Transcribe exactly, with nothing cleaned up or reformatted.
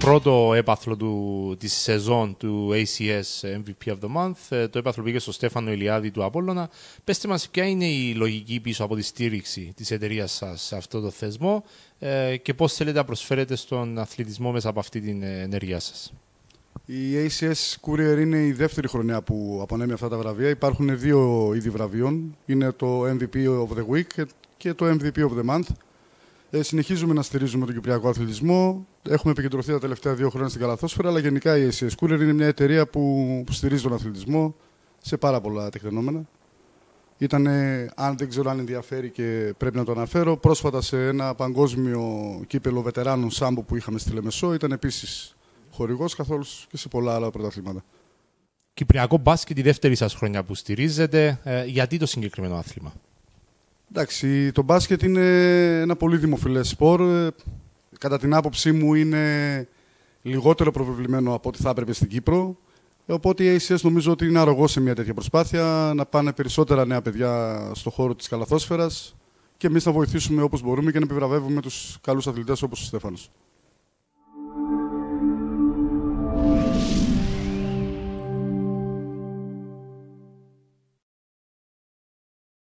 πρώτο έπαθλο του, της σεζόν του έι σι ες εμ βι πι of the Month. Το έπαθλο πήγε στο Στέφανο Ηλιάδη του Απόλλωνα. Πεςτε μας ποια είναι η λογική πίσω από τη στήριξη της εταιρείας σας σε αυτό το θεσμό και πώς θέλετε να προσφέρετε στον αθλητισμό μέσα από αυτή την ενέργειά σας. Η έι σι ες Courier είναι η δεύτερη χρονιά που απονέμει αυτά τα βραβεία. Υπάρχουν δύο είδη βραβείων. Είναι το εμ βι πι of the Week και το εμ βι πι of the Month. Ε, συνεχίζουμε να στηρίζουμε τον κυπριακό αθλητισμό. Έχουμε επικεντρωθεί τα τελευταία δύο χρόνια στην καλαθόσφαιρα, αλλά γενικά η έι σι ες Courier είναι μια εταιρεία που, που στηρίζει τον αθλητισμό σε πάρα πολλά τεκτενόμενα. Ήταν, αν δεν ξέρω αν ενδιαφέρει και πρέπει να το αναφέρω, πρόσφατα σε ένα παγκόσμιο κύπελο βετεράνων Σάμπο που είχαμε στη Λεμεσό, ήταν επίσης χορηγός, καθώς και σε πολλά άλλα πρωταθλήματα. Κυπριακό μπάσκετ, η δεύτερη σας χρονιά που στηρίζετε. Ε, γιατί το συγκεκριμένο άθλημα? Εντάξει, το μπάσκετ είναι ένα πολύ δημοφιλές σπορ. Κατά την άποψή μου είναι λιγότερο προβεβλημένο από ό,τι θα έπρεπε στην Κύπρο. Οπότε η έι σι ες νομίζω ότι είναι αρρωγό σε μια τέτοια προσπάθεια να πάνε περισσότερα νέα παιδιά στον χώρο της καλαθόσφαιρας και εμείς να βοηθήσουμε όπως μπορούμε και να επιβραβεύουμε τους καλούς αθλητές όπως ο Στέφανος.